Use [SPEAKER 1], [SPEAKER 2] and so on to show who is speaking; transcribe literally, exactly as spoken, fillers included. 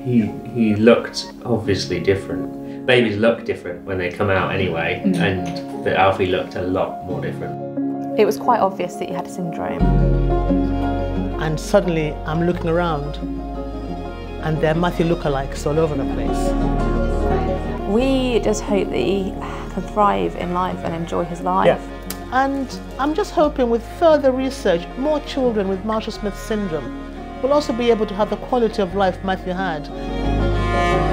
[SPEAKER 1] he, he looked obviously different. Babies look different when they come out anyway, mm. and the Alfie looked a lot more different.
[SPEAKER 2] It was quite obvious that he had a syndrome.
[SPEAKER 3] And suddenly I'm looking around and there are Matthew lookalikes all over the place.
[SPEAKER 2] We just hope that he can thrive in life and enjoy his life.
[SPEAKER 3] Yeah. And I'm just hoping with further research, more children with Marshall-Smith syndrome will also be able to have the quality of life Matthew had.